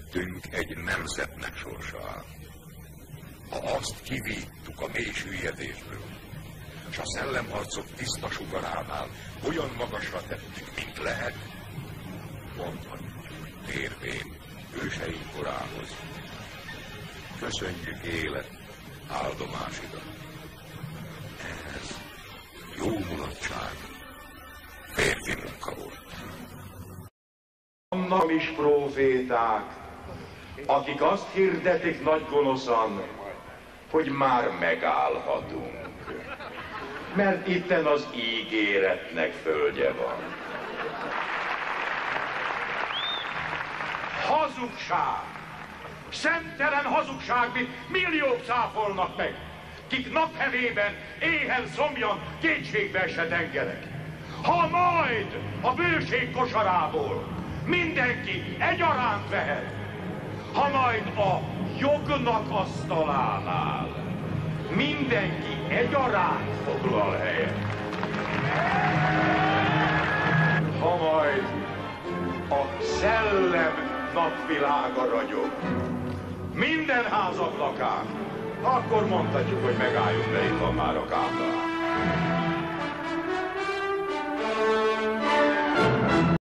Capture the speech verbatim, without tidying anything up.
előttünk egy nemzetnek sorsa áll. Ha azt kivívtuk a mély süllyedésből, és a szellemharcok tiszta sugaránál olyan magasra tettük, mint lehet, mondhatjuk térvén őseink korához. Köszönjük élet áldomásidat. Ez jó mulatság, férfi munka volt. Vannak is próféták, akik azt hirdetik nagy gonoszan, hogy már megállhatunk. Mert itten az ígéretnek földje van. Hazugság! Szemtelen hazugság, mint milliók cáfolnak meg, kik naphevében, éhen szomjan kétségbe esett engerek. Ha majd a bőség kosarából mindenki egyaránt vehet, ha majd a jognak asztalánál mindenki egyaránt foglal helyet, ha majd a szellem napvilága ragyog minden házak lakán, akkor mondhatjuk, hogy megálljunk, de itt van már a kámrán.